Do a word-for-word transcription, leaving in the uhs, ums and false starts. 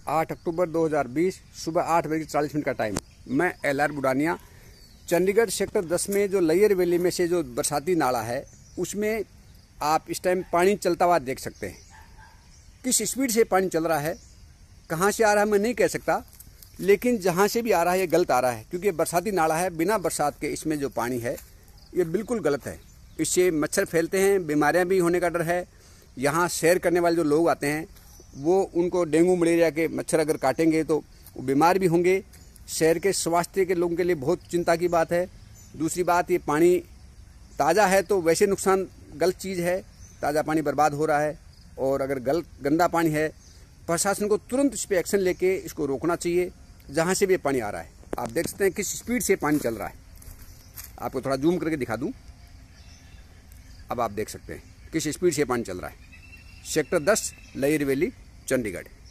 आठ अक्टूबर दो हज़ार बीस, सुबह आठ बजे चालीस मिनट का टाइम। मैं L R Budania, Chandigarh sector दस में जो लैयर वैली में से जो बरसाती नाला है उसमें आप इस टाइम पानी चलता हुआ देख सकते हैं। किस स्पीड से पानी चल रहा है, कहाँ से आ रहा है मैं नहीं कह सकता, लेकिन जहाँ से भी आ रहा है ये गलत आ रहा है, क्योंकि बरसाती नाला है। बिना बरसात के इसमें जो पानी है ये बिल्कुल गलत है। इससे मच्छर फैलते हैं, बीमारियां भी होने का डर है। यहाँ सैर करने वाले जो लोग आते हैं वो उनको डेंगू मलेरिया के मच्छर अगर काटेंगे तो वो बीमार भी होंगे। शहर के स्वास्थ्य के लोगों के लिए बहुत चिंता की बात है। दूसरी बात, ये पानी ताज़ा है तो वैसे नुकसान गलत चीज़ है, ताज़ा पानी बर्बाद हो रहा है। और अगर गलत गंदा पानी है, प्रशासन को तुरंत इस पर एक्शन लेके इसको रोकना चाहिए। जहाँ से भी पानी आ रहा है, आप देख सकते हैं किस स्पीड से पानी चल रहा है। आपको थोड़ा जूम करके दिखा दूं, अब आप देख सकते हैं किस स्पीड से पानी चल रहा है। सेक्टर दस, लैयर वैली, चंडीगढ़।